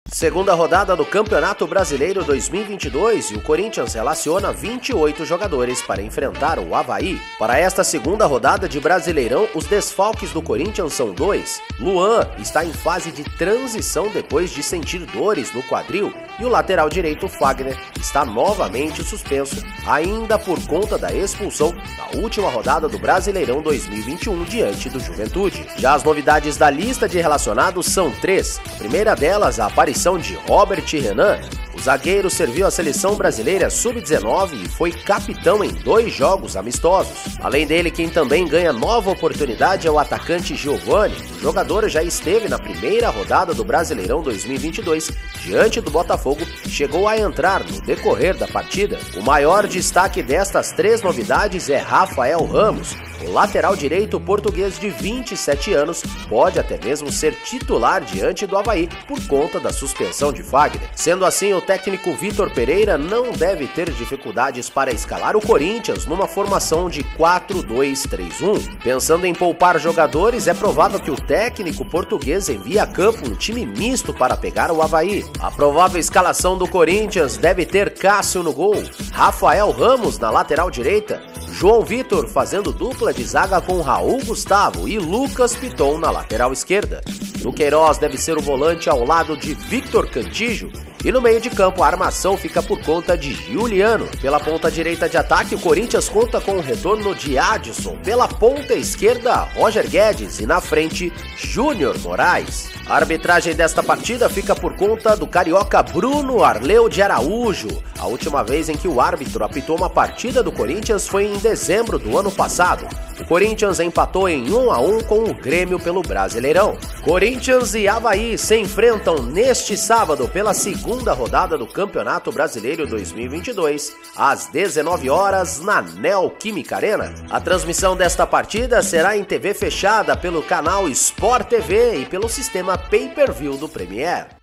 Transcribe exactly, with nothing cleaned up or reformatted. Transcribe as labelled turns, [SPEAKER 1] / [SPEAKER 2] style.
[SPEAKER 1] Segunda rodada do Campeonato Brasileiro dois mil e vinte e dois e o Corinthians relaciona vinte e oito jogadores para enfrentar o Avaí. Para esta segunda rodada de Brasileirão, os desfalques do Corinthians são dois. Luan está em fase de transição depois de sentir dores no quadril e o lateral direito Fagner está novamente suspenso, ainda por conta da expulsão na última rodada do Brasileirão dois mil e vinte e um diante do Juventude. Já as novidades da lista de relacionados são três. A primeira delas, a aparição de Robert Renan. O zagueiro serviu a seleção brasileira sub dezenove e foi capitão em dois jogos amistosos. Além dele, quem também ganha nova oportunidade é o atacante Giovani. O jogador já esteve na primeira rodada do Brasileirão dois mil e vinte e dois diante do Botafogo e chegou a entrar no decorrer da partida. O maior destaque destas três novidades é Rafael Ramos. O lateral direito português de vinte e sete anos pode até mesmo ser titular diante do Avaí por conta da suspensão de Fagner. Sendo assim, o técnico Vitor Pereira não deve ter dificuldades para escalar o Corinthians numa formação de quatro dois três um. Pensando em poupar jogadores, é provável que o técnico português envie a campo um time misto para pegar o Avaí. A provável escalação do Corinthians deve ter Cássio no gol, Rafael Ramos na lateral direita, João Vitor fazendo dupla de zaga com Raul Gustavo e Lucas Piton na lateral esquerda. Duqueiroz deve ser o volante ao lado de Victor Cantillo e no meio de campo a armação fica por conta de Juliano. Pela ponta direita de ataque, o Corinthians conta com o retorno de Adson. Pela ponta esquerda, Roger Guedes e na frente, Júnior Moraes. A arbitragem desta partida fica por conta do carioca Bruno Arleu de Araújo. A última vez em que o árbitro apitou uma partida do Corinthians foi em dezembro do ano passado. O Corinthians empatou em um a um com o Grêmio pelo Brasileirão. Corinthians e Avaí se enfrentam neste sábado pela segunda rodada do Campeonato Brasileiro dois mil e vinte e dois, às dezenove horas na Neoquímica Arena. A transmissão desta partida será em T V fechada pelo canal Sport T V e pelo sistema Pay-Per-View do Premier.